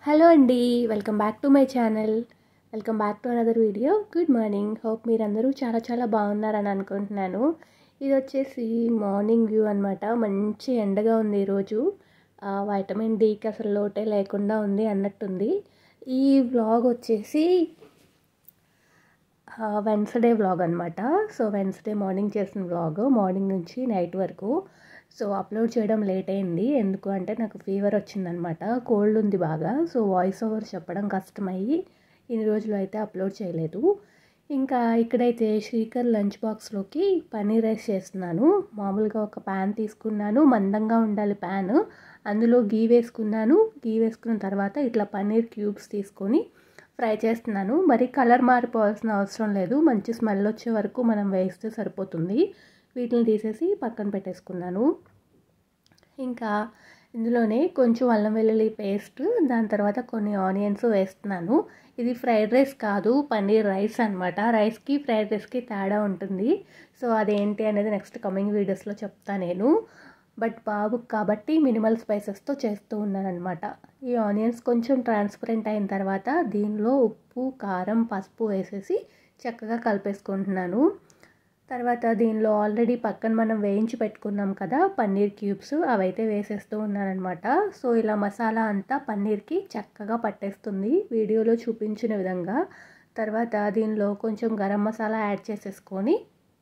Hello అండి, welcome back to my channel. Welcome back to another video. Good morning. Hope మీరందరూ చాలా బాగున్నారని అనుకుంటున్నాను. ఇది వచ్చేసి మార్నింగ్ వ్యూ అనమాట. మంచి ఎండగా ఉంది ఈరోజు. వైటమిన్ డీకి అసలు లోటే లేకుండా ఉంది అన్నట్టుంది. ఈ వ్లాగ్ వచ్చేసి వెన్స్డే వ్లాగ్ అనమాట. సో వెన్స్డే మార్నింగ్ చేసిన వ్లాగ్, మార్నింగ్ నుంచి నైట్ వరకు. సో అప్లోడ్ చేయడం లేట్ అయింది. ఎందుకు అంటే నాకు ఫీవర్ వచ్చిందనమాట, కోల్డ్ ఉంది బాగా. సో వాయిస్ ఓవర్ చెప్పడం కష్టమయ్యి ఇన్ని రోజులు అయితే అప్లోడ్ చేయలేదు. ఇంకా ఇక్కడైతే శ్రీకర్ లంచ్ బాక్స్లోకి పన్నీర్ రైస్ చేస్తున్నాను. మామూలుగా ఒక ప్యాన్ తీసుకున్నాను, మందంగా ఉండాలి ప్యాన్. అందులో గీ వేసుకున్నాను. గీ వేసుకున్న తర్వాత ఇట్లా పన్నీర్ క్యూబ్స్ తీసుకొని ఫ్రై చేస్తున్నాను. మరి కలర్ మారిపోవాల్సిన అవసరం లేదు, మంచి స్మెల్ వచ్చే వరకు మనం వేస్తే సరిపోతుంది. వీటిని తీసేసి పక్కన పెట్టేసుకున్నాను. ఇంకా ఇందులోనే కొంచెం అల్లం వెల్లుల్లి పేస్ట్, దాని తర్వాత కొన్ని ఆనియన్స్ వేస్తున్నాను. ఇది ఫ్రైడ్ రైస్ కాదు, పన్నీర్ రైస్ అనమాట. రైస్కి ఫ్రైడ్ రైస్కి తేడా ఉంటుంది. సో అదేంటి అనేది నెక్స్ట్ కమింగ్ వీడియోస్లో చెప్తాను నేను. బట్ బాబు కాబట్టి మినిమల్ స్పైసెస్తో చేస్తూ ఉన్నాను అనమాట. ఈ ఆనియన్స్ కొంచెం ట్రాన్స్పరెంట్ అయిన తర్వాత దీనిలో ఉప్పు, కారం, పసుపు వేసేసి చక్కగా కలిపేసుకుంటున్నాను. తర్వాత దీనిలో ఆల్రెడీ పక్కన మనం వేయించి పెట్టుకున్నాం కదా పన్నీర్ క్యూబ్స్, అవైతే వేసేస్తూ ఉన్నానమాట. సో ఇలా మసాలా అంతా పన్నీర్కి చక్కగా పట్టేస్తుంది వీడియోలో చూపించిన విధంగా. తర్వాత దీనిలో కొంచెం గరం మసాలా యాడ్ చేసేసుకొని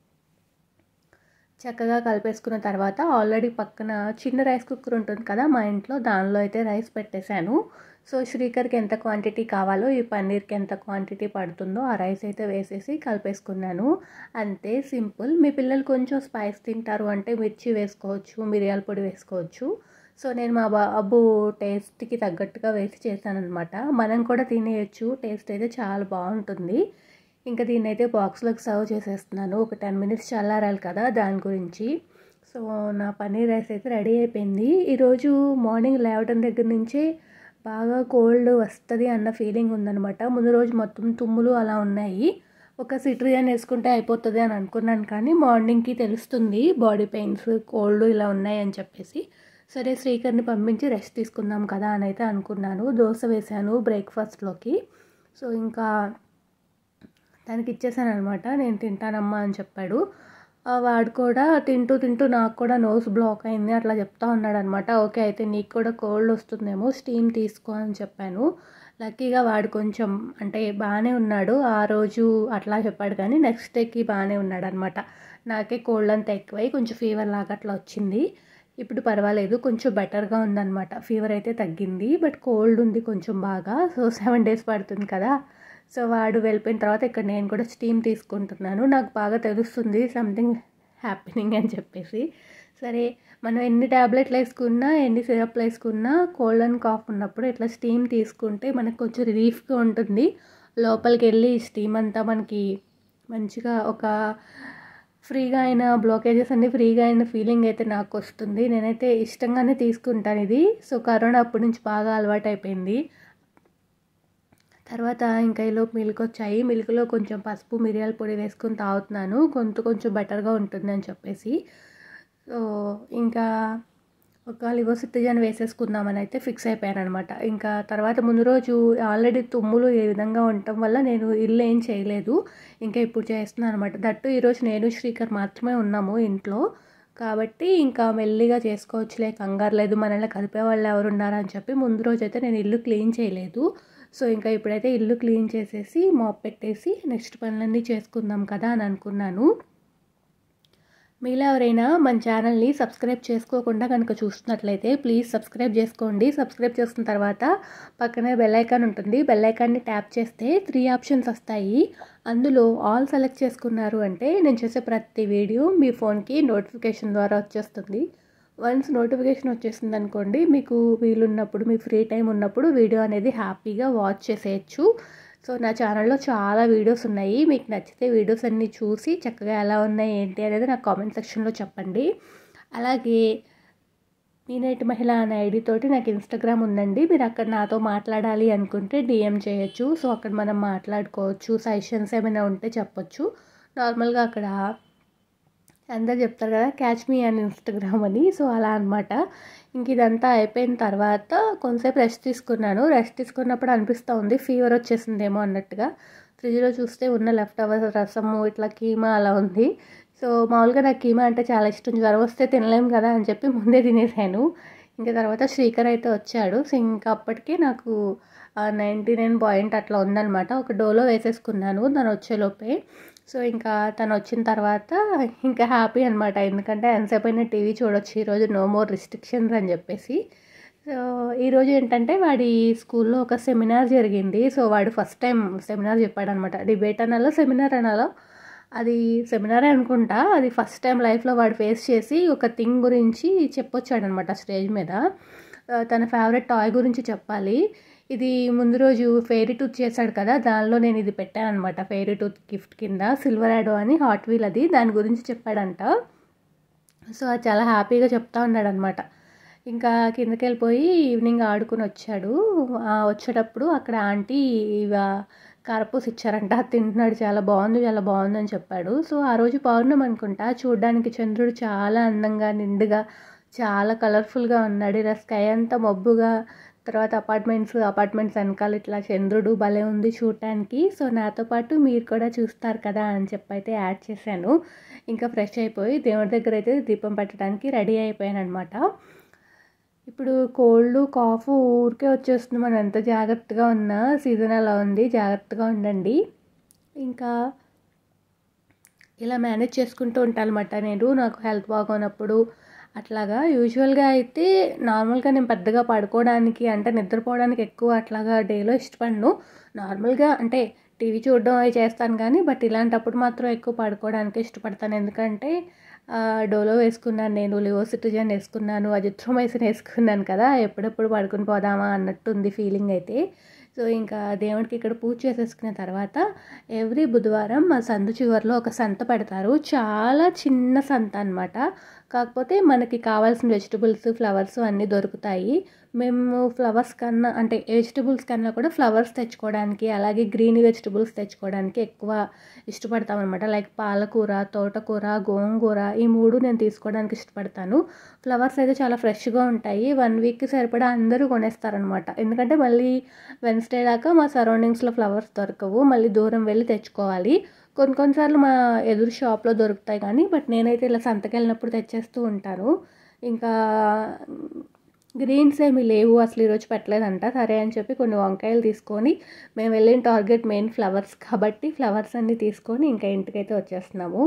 చక్కగా కలిపేసుకున్న తర్వాత ఆల్రెడీ పక్కన చిన్న రైస్ కుక్కర్ ఉంటుంది కదా మా ఇంట్లో, దానిలో అయితే రైస్ పెట్టేశాను. సో శ్రీకర్కి ఎంత క్వాంటిటీ కావాలో, ఈ పన్నీర్కి ఎంత క్వాంటిటీ పడుతుందో ఆ రైస్ అయితే వేసేసి కలిపేసుకున్నాను. అంతే, సింపుల్. మీ పిల్లలు కొంచెం స్పైస్ తింటారు అంటే మిర్చి వేసుకోవచ్చు, మిరియాల పొడి వేసుకోవచ్చు. సో నేను మా బాబు టేస్ట్కి తగ్గట్టుగా వేసి చేశానమాట. మనం కూడా తినేయచ్చు, టేస్ట్ అయితే చాలా బాగుంటుంది. ఇంకా దీన్ని అయితే బాక్స్లోకి సర్వ్ చేసేస్తున్నాను. ఒక 10 minutes చల్లారాలి కదా, దాని గురించి. సో నా పన్నీర్ రైస్ అయితే రెడీ అయిపోయింది. ఈరోజు మార్నింగ్ లేవడం దగ్గర నుంచే బాగా కోల్డ్ వస్తుంది అన్న ఫీలింగ్ ఉందనమాట. ముందు రోజు మొత్తం తుమ్ములు అలా ఉన్నాయి. ఒక సిట్రిజన్ వేసుకుంటే అయిపోతుంది అని అనుకున్నాను, కానీ మార్నింగ్కి తెలుస్తుంది బాడీ పెయిన్స్, కోల్డ్ ఇలా ఉన్నాయి అని చెప్పేసి. సరే శ్రీకర్ని పంపించి రెస్ట్ తీసుకుందాం కదా అని అయితే అనుకున్నాను. దోశ వేశాను బ్రేక్ఫాస్ట్లోకి. సో ఇంకా దానికి ఇచ్చేసాను అనమాట. నేను తింటానమ్మా అని చెప్పాడు. వాడు కూడా తింటూ నాకు కూడా నోస్ బ్లాక్ అయింది అట్లా చెప్తా ఉన్నాడు అనమాట. ఓకే అయితే నీకు కూడా కోల్డ్ వస్తుందేమో, స్టీమ్ తీసుకో అని చెప్పాను. లక్కీగా వాడు కొంచెం అంటే బాగానే ఉన్నాడు. ఆ రోజు అట్లా చెప్పాడు, కానీ నెక్స్ట్ డేకి బాగానే ఉన్నాడు అనమాట. నాకే కోల్డ్ అంతా ఎక్కువై కొంచెం ఫీవర్ లాగా అట్లా వచ్చింది. ఇప్పుడు పర్వాలేదు, కొంచెం బెటర్గా ఉందన్నమాట. ఫీవర్ అయితే తగ్గింది, బట్ కోల్డ్ ఉంది కొంచెం బాగా. సో 7 days పడుతుంది కదా. సో వాడు వెళ్ళిపోయిన తర్వాత ఇక్కడ నేను కూడా స్టీమ్ తీసుకుంటున్నాను. నాకు బాగా తెలుస్తుంది సంథింగ్ హ్యాపెనింగ్ అని చెప్పేసి. సరే, మనం ఎన్ని ట్యాబ్లెట్లు వేసుకున్నా, ఎన్ని సిరప్లు వేసుకున్నా, కోల్డ్ అండ్ కాఫ్ ఉన్నప్పుడు ఇట్లా స్టీమ్ తీసుకుంటే మనకు కొంచెం రిలీఫ్గా ఉంటుంది. లోపలికి వెళ్ళి స్టీమ్ అంతా మనకి మంచిగా ఒక ఫ్రీగా అయిన బ్లాకేజెస్ అన్నీ ఫ్రీగా అయిన ఫీలింగ్ అయితే నాకు వస్తుంది. నేనైతే ఇష్టంగానే తీసుకుంటాను ఇది. సో కరోనా అప్పటి నుంచి బాగా అలవాటు అయిపోయింది. తర్వాత ఇంకా ఈలోపు మిల్క్ వచ్చాయి. మిల్క్లో కొంచెం పసుపు, మిరియాల పొడి వేసుకొని తాగుతున్నాను, గొంతు కొంచెం బెటర్గా ఉంటుంది అని చెప్పేసి. సో ఇంకా ఒక లివోసిట్రిజన్ వేసేసుకుందామని అయితే ఫిక్స్ అయిపోయాను అనమాట. ఇంకా తర్వాత ముందు రోజు ఆల్రెడీ తుమ్ములు ఏ విధంగా ఉండటం వల్ల నేను ఇల్లు ఏం చేయలేదు. ఇంకా ఇప్పుడు చేస్తున్నాను అనమాట. దట్టు ఈరోజు నేను శ్రీకర్ మాత్రమే ఉన్నాము ఇంట్లో కాబట్టి ఇంకా మెల్లిగా చేసుకోవచ్చులే, కంగారు లేదు, మనల్ని కలిపే వాళ్ళు ఎవరు ఉన్నారని చెప్పి ముందు రోజు అయితే నేను ఇల్లు క్లీన్ చేయలేదు. సో ఇంకా ఇప్పుడైతే ఇల్లు క్లీన్ చేసేసి మాప్ పెట్టేసి నెక్స్ట్ పనులన్నీ చేసుకుందాం కదా అని అనుకున్నాను. మీలో ఎవరైనా మన ఛానల్ని సబ్స్క్రైబ్ చేసుకోకుండా కనుక చూస్తున్నట్లయితే ప్లీజ్ సబ్స్క్రైబ్ చేసుకోండి. సబ్స్క్రైబ్ చేసుకున్న తర్వాత పక్కనే బెల్ ఐకాన్ ఉంటుంది. బెల్ ఐకాన్ని ట్యాప్ చేస్తే 3 ఆప్షన్స్ వస్తాయి. అందులో ఆల్ సెలెక్ట్ చేసుకున్నారు అంటే నేను చేసే ప్రతి వీడియో మీ ఫోన్కి నోటిఫికేషన్ ద్వారా వచ్చేస్తుంది. వన్స్ నోటిఫికేషన్ వచ్చేసింది అనుకోండి, మీకు వీలున్నప్పుడు, మీ ఫ్రీ టైం ఉన్నప్పుడు వీడియో అనేది హ్యాపీగా వాచ్ చేసేయచ్చు. సో నా ఛానల్లో చాలా వీడియోస్ ఉన్నాయి. మీకు నచ్చితే వీడియోస్ అన్నీ చూసి చక్కగా ఎలా ఉన్నాయి ఏంటి అనేది నాకు కామెంట్ సెక్షన్లో చెప్పండి. అలాగే మీనేటి మహిళ అనే ఐడి తోటి నాకు ఇన్స్టాగ్రామ్ ఉందండి. మీరు అక్కడ నాతో మాట్లాడాలి అనుకుంటే DM చేయొచ్చు. సో అక్కడ మనం మాట్లాడుకోవచ్చు, సజెషన్స్ ఏమైనా ఉంటే చెప్పొచ్చు. నార్మల్గా అక్కడ అందరు చెప్తారు కదా క్యాచ్ మీ అని ఇన్స్టాగ్రామ్ అని, సో అలా అనమాట. ఇంక ఇదంతా అయిపోయిన తర్వాత కొంతసేపు రెస్ట్ తీసుకున్నాను. రెస్ట్ తీసుకున్నప్పుడు అనిపిస్తూ ఉంది ఫీవర్ వచ్చేసిందేమో అన్నట్టుగా. ఫ్రిడ్జ్లో చూస్తే ఉన్న లెఫ్ట్ ఓవర్ రసము ఇట్లా కీమా అలా ఉంది. సో మామూలుగా నాకు కీమా అంటే చాలా ఇష్టం, జ్వరం వస్తే తినలేము కదా అని చెప్పి ముందే తినేసాను. ఇంకా తర్వాత శ్రీకర్ అయితే వచ్చాడు. సో ఇంకా అప్పటికి నాకు 99 పాయింట్ అట్లా ఉందన్నమాట. ఒక డోలో వేసేసుకున్నాను తను వచ్చేలోపే. సో ఇంకా తను వచ్చిన తర్వాత ఇంకా హ్యాపీ అనమాట, ఎందుకంటే ఎంతసేపు అయినా టీవీ చూడొచ్చు ఈరోజు, నో మోర్ రిస్ట్రిక్షన్స్ అని చెప్పేసి. సో ఈరోజు ఏంటంటే వాడి స్కూల్లో ఒక సెమినార్ జరిగింది. సో వాడు ఫస్ట్ టైం సెమినార్ చెప్పాడనమాట. డిబేట్ అనాలో సెమినార్ అనాలో, అది సెమినారే అనుకుంటా. అది ఫస్ట్ టైం లైఫ్లో వాడు ఫేస్ చేసి ఒక థింగ్ గురించి చెప్పొచ్చాడనమాట స్టేజ్ మీద. తన ఫేవరెట్ టాయ్ గురించి చెప్పాలి. ఇది ముందు రోజు ఫెయిరీ టూత్ చేశాడు కదా, దానిలో నేను ఇది పెట్టాను అనమాట ఫెయిరీ టూత్ గిఫ్ట్ కింద. సిల్వర్ యాడో అని హాట్ వీల్, అది దాని గురించి చెప్పాడంట. సో అది చాలా హ్యాపీగా చెప్తా ఉన్నాడు అనమాట. ఇంకా కిందకి వెళ్ళిపోయి ఈవినింగ్ ఆడుకుని వచ్చాడు. వచ్చేటప్పుడు అక్కడ ఆంటీ కారపూస ఇచ్చారంట, తింటున్నాడు. చాలా బాగుంది చాలా బాగుంది అని చెప్పాడు. సో ఆ రోజు పౌర్ణమి అనుకుంటా, చూడడానికి చంద్రుడు చాలా అందంగా నిండుగా చాలా కలర్ఫుల్గా ఉన్నాడు. ఇలా స్కై అంతా మబ్బుగా, తర్వాత అపార్ట్మెంట్స్ వెనకాల ఇట్లా చంద్రుడు భలే ఉంది చూడటానికి. సో నాతో పాటు మీరు కూడా చూస్తారు కదా అని చెప్పి అయితే యాడ్ చేశాను. ఇంకా ఫ్రెష్ అయిపోయి దేవుడి దగ్గర అయితే దీపం పెట్టడానికి రెడీ అయిపోయాను అనమాట. ఇప్పుడు కోల్డ్ కాఫ్ ఊరికే వచ్చేస్తుంది, మనం ఎంత జాగ్రత్తగా ఉన్నా సీజన్ అలా ఉంది, జాగ్రత్తగా ఉండండి. ఇంకా ఇలా మేనేజ్ చేసుకుంటూ ఉంటానమాట నేను, నాకు హెల్త్ బాగోనప్పుడు అట్లాగా. యూజువల్గా అయితే నార్మల్గా నేను పెద్దగా పడుకోవడానికి అంటే నిద్రపోవడానికి ఎక్కువ అట్లాగా డేలో ఇష్టపడను. నార్మల్గా అంటే టీవీ చూడడం అవి చేస్తాను కానీ, బట్ ఇలాంటప్పుడు మాత్రం ఎక్కువ పడుకోవడానికి ఇష్టపడతాను. ఎందుకంటే డోలో వేసుకున్నాను, నేను లివోసిట్రిజిన్ వేసుకున్నాను, అజిత్రోమైసిన్ వేసుకున్నాను కదా, ఎప్పుడెప్పుడు పడుకుని పోదామా అన్నట్టుంది ఫీలింగ్ అయితే. సో ఇంకా దేవుడికి ఇక్కడ పూజ చేసేసుకున్న తర్వాత ఎవ్రీ బుధవారం మా సందు చివరిలో ఒక సంత పెడతారు. చాలా చిన్న సంత అనమాట. కాకపోతే మనకి కావాల్సిన వెజిటబుల్స్ ఫ్లవర్స్ అన్నీ దొరుకుతాయి. మేము ఫ్లవర్స్ కన్నా అంటే వెజిటబుల్స్ కన్నా కూడా ఫ్లవర్స్ తెచ్చుకోవడానికి, అలాగే గ్రీన్ వెజిటబుల్స్ తెచ్చుకోవడానికి ఎక్కువ ఇష్టపడతాం అనమాట. లైక్ పాలకూర, తోటకూర, గోంగూర, ఈ 3 నేను తీసుకోవడానికి ఇష్టపడతాను. ఫ్లవర్స్ అయితే చాలా ఫ్రెష్గా ఉంటాయి. 1 వీక్కి సరిపడా అందరూ కొనేస్తారనమాట. ఎందుకంటే మళ్ళీ వెన్స్డే దాకా మా సరౌండింగ్స్లో ఫ్లవర్స్ దొరకవు, మళ్ళీ దూరం వెళ్ళి తెచ్చుకోవాలి. కొన్నిసార్లు మా ఎదురు షాప్లో దొరుకుతాయి కానీ, బట్ నేనైతే ఇలా సంతకి వెళ్ళినప్పుడు తెచ్చేస్తూ ఉంటాను. ఇంకా గ్రీన్స్ ఏమీ లేవు అసలు ఈరోజు పెట్టలేదంట. సరే అని చెప్పి కొన్ని వంకాయలు తీసుకొని, మేము వెళ్ళిన టార్గెట్ మెయిన్ ఫ్లవర్స్ కాబట్టి ఫ్లవర్స్ అన్నీ తీసుకొని ఇంకా ఇంటికైతే వచ్చేస్తున్నాము.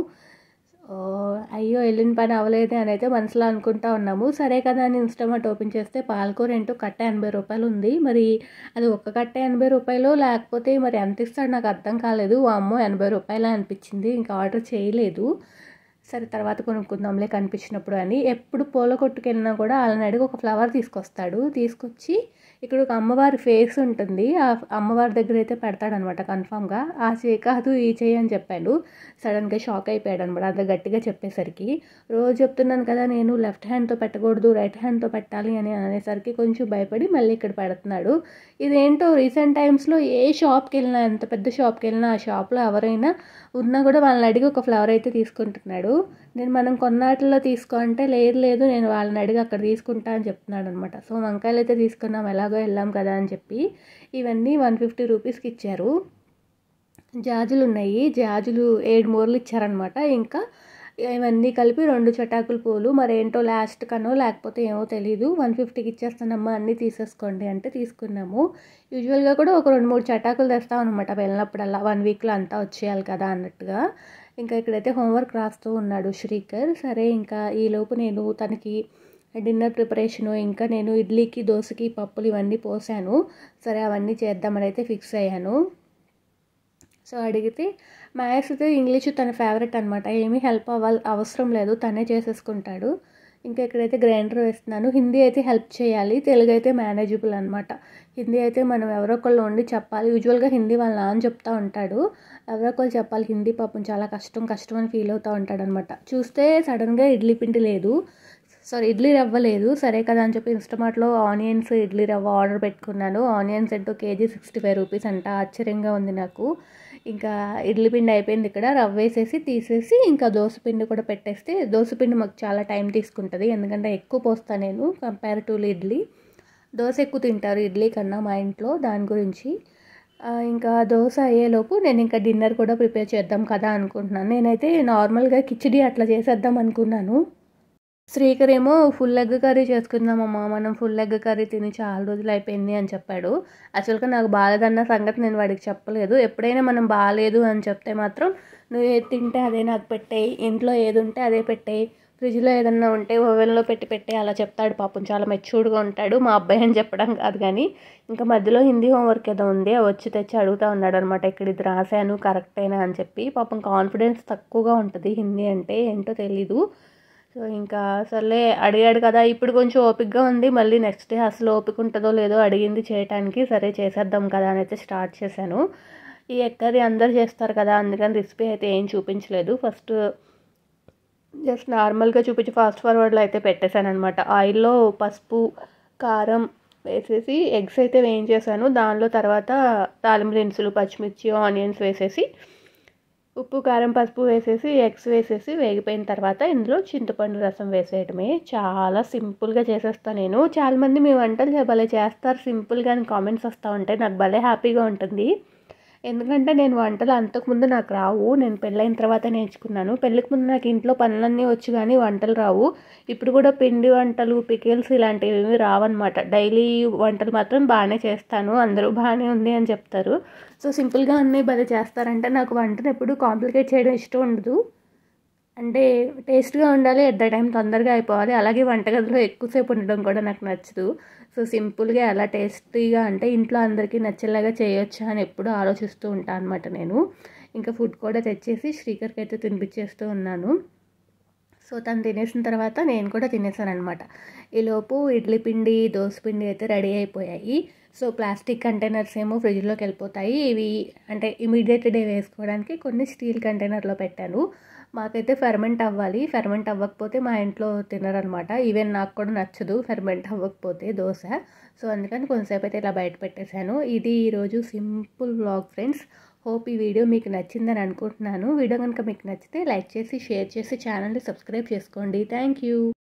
అయ్యో వెళ్ళిన పని అవ్వలేదే అని అయితే మనసులో అనుకుంటా ఉన్నాము. సరే కదా అని ఇన్స్టామార్ట్ ఓపెన్ చేస్తే పాలకూర ఏంటో కట్ట 80 రూపాయలు ఉంది. మరి అది ఒక్క కట్ట 80 రూపాయలు, లేకపోతే మరి ఎంత ఇస్తాడు నాకు అర్థం కాలేదు. అమ్మో 80 రూపాయలు అనిపించింది, ఇంకా ఆర్డర్ చేయలేదు. సరే తర్వాత కొనుక్కుందాంలే కనిపించినప్పుడు అని. ఎప్పుడు పూల కొట్టుకెళ్ళినా కూడా వాళ్ళని అడిగి ఒక ఫ్లవర్ తీసుకొచ్చి ఇక్కడ ఒక అమ్మవారి ఫేస్ ఉంటుంది, ఆ అమ్మవారి దగ్గర అయితే పెడతాడనమాట కన్ఫామ్గా. ఆ చేయి కాదు ఈ చేయి అని చెప్పాడు. సడన్గా షాక్ అయిపోయాడు అనమాట అంత గట్టిగా చెప్పేసరికి. రోజు చెప్తున్నాను కదా నేను లెఫ్ట్ హ్యాండ్తో పెట్టకూడదు రైట్ హ్యాండ్తో పెట్టాలి అని అనేసరికి కొంచెం భయపడి మళ్ళీ ఇక్కడ పెడుతున్నాడు. ఇదేంటో రీసెంట్ టైమ్స్లో ఏ షాప్కి వెళ్ళినా, ఎంత పెద్ద షాప్కి వెళ్ళినా ఆ షాప్లో ఎవరైనా ఉన్నా కూడా వాళ్ళని అడిగి ఒక ఫ్లవర్ అయితే తీసుకుంటున్నాడు. నేను మనం కొన్నాటిలో తీసుకో అంటే లేదు నేను వాళ్ళని అడిగి అక్కడ తీసుకుంటా అని చెప్తున్నాడు అనమాట. సో వంకాయలు అయితే తీసుకున్నాం, ఎలాగో వెళ్ళాం కదా అని చెప్పి ఇవన్నీ 150 రూపీస్కి ఇచ్చారు. జాజులు ఉన్నాయి, జాజులు 7 మూరలు ఇచ్చారనమాట. ఇంకా ఇవన్నీ కలిపి 2 చటాకుల పూలు, మరేంటో లాస్ట్ కనో లేకపోతే ఏమో తెలీదు. 150కి ఇచ్చేస్తానమ్మా అన్నీ తీసేసుకోండి అంటే తీసుకున్నాము. యూజువల్గా కూడా ఒక 2-3 చటాకులు తెస్తాం అనమాట వెళ్ళినప్పుడల్లా, 1 వీక్లో అంతా వచ్చేయాలి కదా అన్నట్టుగా. ఇంకా ఇక్కడైతే హోంవర్క్ రాస్తూ ఉన్నాడు శ్రీకర్. సరే ఇంకా ఈలోపు నేను తనకి డిన్నర్ ప్రిపరేషను, ఇంకా నేను ఇడ్లీకి దోశకి పప్పులు ఇవన్నీ పోసాను. సరే అవన్నీ చేద్దామని అయితే ఫిక్స్ అయ్యాను. సో అడిగితే మ్యాథ్స్ అయితే ఇంగ్లీష్ తన ఫేవరెట్ అనమాట, ఏమీ హెల్ప్ అవసరం లేదు, తనే చేసేసుకుంటాడు. ఇంకా ఇక్కడైతే గ్రైండర్ వేస్తున్నాను. హిందీ అయితే హెల్ప్ చేయాలి, తెలుగు అయితే మేనేజబుల్ అనమాట. హిందీ అయితే మనం ఎవరో ఒకళ్ళు ఉండి చెప్పాలి. యూజువల్గా హిందీ వాళ్ళ నాన్న చెప్తూ ఉంటాడు, ఎవరో ఒకళ్ళు చెప్పాలి హిందీ. పాపం చాలా కష్టం అని ఫీల్ అవుతూ ఉంటాడు అనమాట. చూస్తే సడన్గా ఇడ్లీ రవ్వ లేదు. సరే కదా అని చెప్పి ఇన్స్టామార్ట్లో ఆనియన్స్ ఇడ్లీ రవ్వ ఆర్డర్ పెట్టుకున్నాను. ఆనియన్స్ ఎంతో కేజీ 65 రూపీస్ అంట. ఆశ్చర్యంగా ఉంది నాకు. ఇంకా ఇడ్లీ పిండి అయిపోయింది. ఇక్కడ రవ్వ వేసేసి తీసేసి ఇంకా దోసపిండి కూడా పెట్టేస్తే, దోసపిండి మాకు చాలా టైం తీసుకుంటుంది, ఎందుకంటే ఎక్కువ పోస్తాను నేను కంపేర్ టు ఇడ్లీ. దోశ ఎక్కువ తింటారు ఇడ్లీ కన్నా మా ఇంట్లో, దాని గురించి. ఇంకా దోశ అయ్యేలోపు నేను ఇంకా డిన్నర్ కూడా ప్రిపేర్ చేద్దాం కదా అనుకుంటున్నాను. నేనైతే నార్మల్గా కిచిడి అట్లా చేసేద్దాం అనుకున్నాను. శ్రీకర్ ఏమో ఫుల్ ఎగ్ కర్రీ చేసుకుందామమ్మా, మనం ఫుల్ ఎగ్ కర్రీ తిని చాలా రోజులు అయిపోయింది అని చెప్పాడు. యాక్చువల్గా నాకు బాగాలేదన్న సంగతి నేను వాడికి చెప్పలేదు. ఎప్పుడైనా మనం బాగాలేదు అని చెప్తే మాత్రం నువ్వు ఏది తింటే అదే నాకు పెట్టేయి, ఇంట్లో ఏది ఉంటే అదే పెట్టేయి, ఫ్రిడ్జ్లో ఏదన్నా ఉంటే ఓవెన్లో పెట్టి అలా చెప్తాడు. పాపం చాలా మెచ్యూర్డ్గా ఉంటాడు మా అబ్బాయి అని చెప్పడం కాదు కానీ. ఇంకా మధ్యలో హిందీ హోంవర్క్ ఏదో ఉంది, వచ్చి తెచ్చి అడుగుతూ ఉన్నాడు అనమాట, ఇక్కడ ఇది రాశాను కరెక్టేనా అని చెప్పి. పాపం కాన్ఫిడెన్స్ తక్కువగా ఉంటుంది హిందీ అంటే, ఏంటో తెలీదు. సో ఇంకా సర్లే అడిగాడు కదా, ఇప్పుడు కొంచెం ఓపికగా ఉంది, మళ్ళీ నెక్స్ట్ డే అసలు ఓపిక ఉంటుందో లేదో అడిగింది చేయడానికి. సరే చేసేద్దాం కదా అని అయితే స్టార్ట్ చేశాను. ఈ ఎగ్ కర్రీ అందరు చేస్తారు కదా, అందుకని రెసిపీ అయితే ఏం చూపించలేదు. ఫస్ట్ జస్ట్ నార్మల్గా చూపించి ఫాస్ట్ ఫార్వర్డ్లో అయితే పెట్టేశాను అనమాట. ఆయిల్లో పసుపు కారం వేసేసి ఎగ్స్ అయితే వేయించేసాను. దానిలో తర్వాత తాలింపు దినుసులు, పచ్చిమిర్చి, ఆనియన్స్ వేసేసి ఉప్పు కారం పసుపు వేసేసి ఎగ్స్ వేసేసి వేగిపోయిన తర్వాత ఇందులో చింతపండు రసం వేసేయడమే. చాలా సింపుల్గా చేసేస్తాను నేను. చాలామంది మీ వంటలు భలే చేస్తారు సింపుల్గా అని కామెంట్స్ వస్తూ ఉంటాయి, నాకు భలే హ్యాపీగా ఉంటుంది. ఎందుకంటే నేను వంటలు అంతకుముందు నాకు రావు, నేను పెళ్ళైన తర్వాత నేర్చుకున్నాను. పెళ్ళికి ముందు నాకు ఇంట్లో పనులన్నీ వచ్చు కానీ వంటలు రావు. ఇప్పుడు కూడా పిండి వంటలు, పికిల్స్ ఇలాంటివి ఏమీ రావన్నమాట. డైలీ వంటలు మాత్రం బాగానే చేస్తాను, అందరూ బాగానే ఉంది అని చెప్తారు. సో సింపుల్గా అన్నీ భలే చేస్తారంటే నాకు వంటను ఎప్పుడు కాంప్లికేట్ చేయడం ఇష్టం ఉండదు. అంటే టేస్ట్గా ఉండాలి, ఎట్ ద టైం తొందరగా అయిపోవాలి. అలాగే వంటగదిలో ఎక్కువసేపు ఉండడం కూడా నాకు నచ్చదు. సో సింపుల్గా ఎలా టేస్టీగా అంటే ఇంట్లో అందరికీ నచ్చేలాగా చేయొచ్చా అని ఎప్పుడూ ఆలోచిస్తూ ఉంటాను అనమాట నేను. ఇంకా ఫుడ్ కూడా తెచ్చేసి శ్రీకర్కి అయితే తినిపించేస్తూ ఉన్నాను. సో తను తినేసిన తర్వాత నేను కూడా తినేసాను అనమాట. ఈలోపు ఇడ్లీ పిండి, దోశ పిండి అయితే రెడీ అయిపోయాయి. సో ప్లాస్టిక్ కంటైనర్స్ ఏమో ఫ్రిడ్జ్లోకి వెళ్ళిపోతాయి. ఇవి అంటే ఇమీడియట్ డే వేసుకోవడానికి కొన్ని స్టీల్ కంటైనర్లో పెట్టాను. మాకైతే ఫెర్మెంట్ అవ్వాలి, ఫెర్మెంట్ అవ్వకపోతే మా ఇంట్లో తినరనమాట. ఈవెన్ నాకు కూడా నచ్చదు ఫెర్మెంట్ అవ్వకపోతే దోశ. సో అందుకని కొంతసేపు అయితే ఇలా బయట పెట్టేశాను. ఇది ఈరోజు సింపుల్ వ్లాగ్ ఫ్రెండ్స్. హోప్ ఈ వీడియో మీకు నచ్చిందని అనుకుంటున్నాను. వీడియో కనుక మీకు నచ్చితే లైక్ చేసి షేర్ చేసి ఛానల్ని సబ్స్క్రైబ్ చేసుకోండి. Thank you.